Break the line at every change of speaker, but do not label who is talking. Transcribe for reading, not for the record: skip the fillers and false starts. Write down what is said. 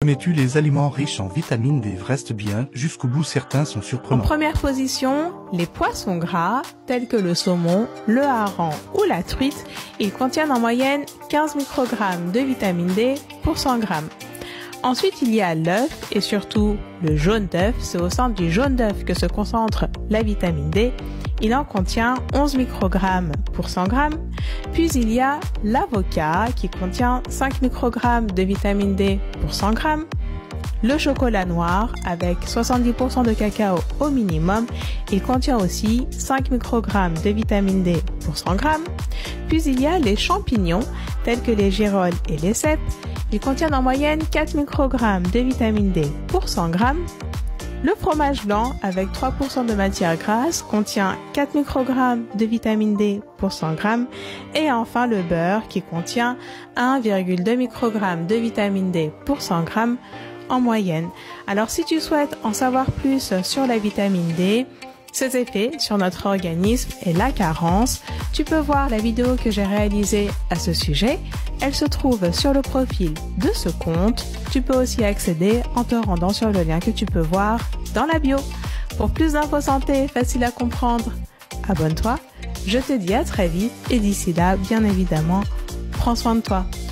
Connais-tu les aliments riches en vitamine D? Reste bien jusqu'au bout, certains sont
En
surprenants.
première position, les poissons gras, tels que le saumon, le hareng ou la truite. Ils contiennent en moyenne 15 microgrammes de vitamine D pour 100 grammes. Ensuite, il y a l'œuf et surtout le jaune d'œuf. C'est au centre du jaune d'œuf que se concentre la vitamine D. Il en contient 11 microgrammes pour 100 grammes. Puis il y a l'avocat qui contient 5 microgrammes de vitamine D pour 100 grammes. Le chocolat noir avec 70% de cacao au minimum. Il contient aussi 5 microgrammes de vitamine D pour 100 grammes. Puis il y a les champignons tels que les girolles et les cèpes. Ils contiennent en moyenne 4 microgrammes de vitamine D pour 100 grammes. Le fromage blanc avec 3% de matière grasse contient 4 microgrammes de vitamine D pour 100 grammes. Et enfin le beurre qui contient 1,2 microgrammes de vitamine D pour 100 grammes en moyenne. Alors si tu souhaites en savoir plus sur la vitamine D, ses effets sur notre organisme et la carence, tu peux voir la vidéo que j'ai réalisée à ce sujet. Elle se trouve sur le profil de ce compte. Tu peux aussi accéder en te rendant sur le lien que tu peux voir dans la bio. Pour plus d'infos santé faciles à comprendre, abonne-toi. Je te dis à très vite et d'ici là, bien évidemment, prends soin de toi.